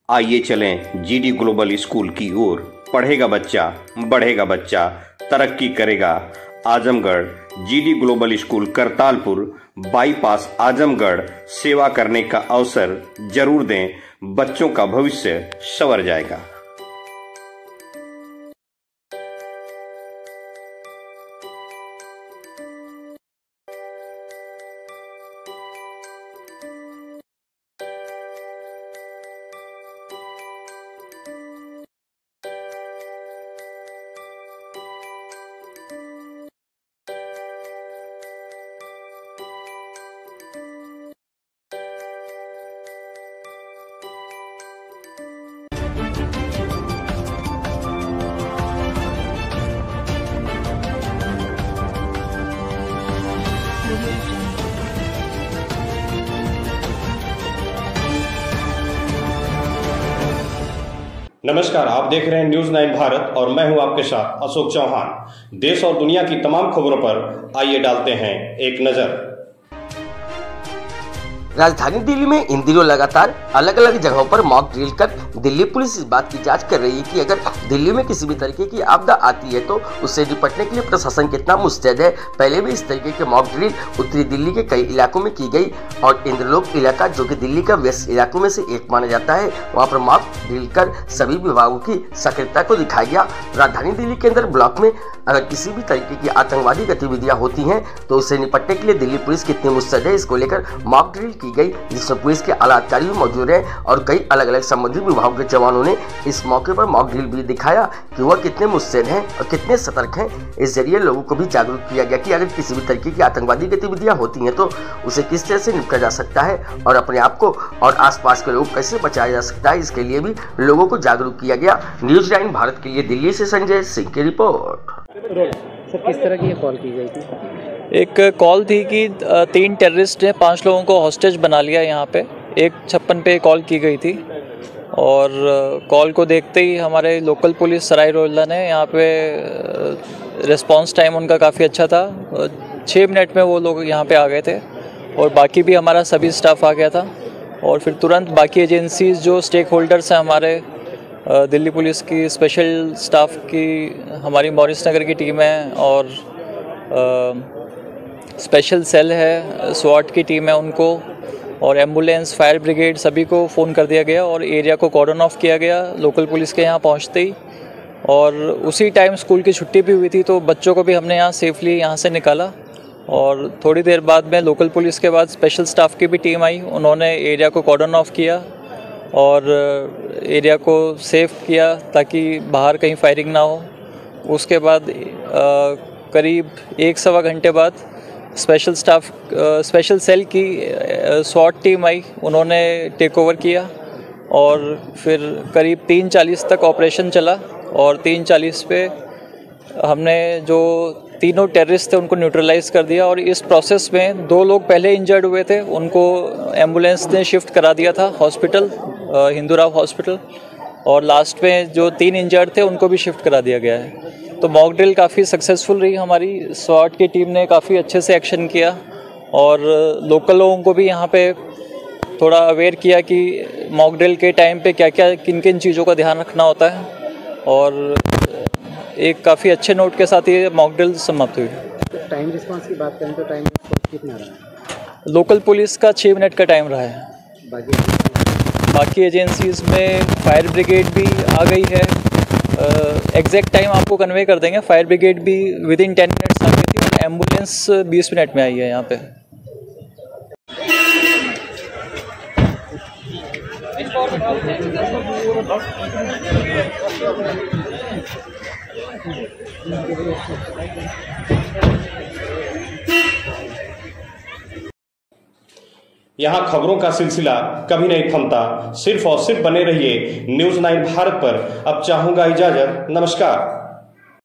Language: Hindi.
आइए चलें जीडी ग्लोबल स्कूल की ओर। पढ़ेगा बच्चा, बढ़ेगा बच्चा, तरक्की करेगा Azamgarh. GD Global School Kartalpur bypass Azamgarh. सेवा करने का अवसर जरूर दें, बच्चों का भविष्य संवर जाएगा। नमस्कार, आप देख रहे हैं न्यूज़ 9 भारत और मैं हूं आपके साथ अशोक चौहान। देश और दुनिया की तमाम खबरों पर आइए डालते हैं एक नजर। राजधानी दिल्ली में इन दिनों लगातार अलग अलग जगहों पर मॉक ड्रिल कर दिल्ली पुलिस इस बात की जांच कर रही है कि अगर दिल्ली में किसी भी तरीके की आपदा आती है तो उससे निपटने के लिए प्रशासन कितना मुस्तैद है। पहले भी इस तरीके के मॉक ड्रिल उत्तरी दिल्ली के कई इलाकों में की गई और इंद्रलोक इलाका, जो कि दिल्ली का व्यस्त इलाकों में से एक माना जाता है, वहाँ पर मॉक ड्रिल कर सभी विभागों की सक्रियता को दिखाया गया। राजधानी दिल्ली के अंदर ब्लॉक में अगर किसी भी तरीके की आतंकवादी गतिविधियां होती हैं तो उससे निपटने के लिए दिल्ली पुलिस कितनी मुस्तैद है, इसको लेकर मॉक ड्रिल की गई, जिसमें पुलिस के आला अधिकारी भी मौजूद हैं और कई अलग अलग संबंधित विभागों के जवानों ने इस मौके पर मॉक ड्रिल भी दिखाया कि वह कितने मुस्तैद हैं और कितने सतर्क हैं। इस जरिए लोगों को भी जागरूक किया गया कि अगर किसी भी तरीके की आतंकवादी गतिविधियां होती हैं तो उसे किस तरह से निपटा जा सकता है और अपने आप को और आसपास के लोग कैसे बचाया जा सकता है, इसके लिए भी लोगों को जागरूक किया गया। न्यूज़ 9 भारत के लिए दिल्ली से संजय सिंह की रिपोर्ट। सर, किस तरह की कॉल की गई थी? एक कॉल थी कि 3 टेररिस्ट ने 5 लोगों को हॉस्टेज बना लिया। यहाँ पे 156 पे कॉल की गई थी और कॉल को देखते ही हमारे लोकल पुलिस सराय रोहिल्ला ने यहाँ पे रिस्पांस टाइम उनका काफ़ी अच्छा था। 6 मिनट में वो लोग यहाँ पे आ गए थे और बाकी भी हमारा सभी स्टाफ आ गया था और फिर तुरंत बाकी एजेंसीज जो स्टेक होल्डर्स हैं हमारे, दिल्ली पुलिस की स्पेशल स्टाफ की, हमारी मॉरिस नगर की टीम है और स्पेशल सेल है, स्वाट की टीम है, उनको और एम्बुलेंस, फायर ब्रिगेड सभी को फ़ोन कर दिया गया और एरिया को कॉर्डन ऑफ किया गया लोकल पुलिस के यहाँ पहुँचते ही। और उसी टाइम स्कूल की छुट्टी भी हुई थी तो बच्चों को भी हमने यहाँ सेफली यहाँ से निकाला और थोड़ी देर बाद में लोकल पुलिस के बाद स्पेशल स्टाफ की भी टीम आई, उन्होंने एरिया को कॉर्डन ऑफ किया और एरिया को सेफ किया ताकि बाहर कहीं फायरिंग ना हो। उसके बाद करीब 1-1.25 घंटे बाद स्पेशल सेल की स्वाट टीम आई, उन्होंने टेक ओवर किया और फिर करीब 3:40 तक ऑपरेशन चला और 3:40 पे हमने जो तीनों टेररिस्ट थे उनको न्यूट्रलाइज कर दिया। और इस प्रोसेस में 2 लोग पहले इंजर्ड हुए थे, उनको एम्बुलेंस ने शिफ्ट करा दिया था हॉस्पिटल, हिंदूराव हॉस्पिटल, और लास्ट में जो 3 इंजर्ड थे उनको भी शिफ्ट करा दिया गया है। तो मॉक ड्रिल काफ़ी सक्सेसफुल रही हमारी, स्वाट की टीम ने काफ़ी अच्छे से एक्शन किया और लोकल लोगों को भी यहाँ पे थोड़ा अवेयर किया कि मॉक ड्रिल के टाइम पे क्या क्या किन किन चीज़ों का ध्यान रखना होता है और एक काफ़ी अच्छे नोट के साथ ये मॉक ड्रिल समाप्त हुई। तो टाइम रिस्पांस की बात करें तो टाइम रिस्पांस कितना रहा? लोकल पुलिस का 6 मिनट का टाइम रहा है। बाकी एजेंसीज में फायर ब्रिगेड भी आ गई है, एग्जैक्ट टाइम आपको कन्वे कर देंगे। फायर ब्रिगेड भी विदिन 10 मिनट्स आ गई थी और एम्बुलेंस 20 मिनट में आई है यहाँ पे। यहाँ खबरों का सिलसिला कभी नहीं थमता, सिर्फ और सिर्फ बने रहिए न्यूज़ 9 भारत पर। अब चाहूंगा इजाजत, नमस्कार।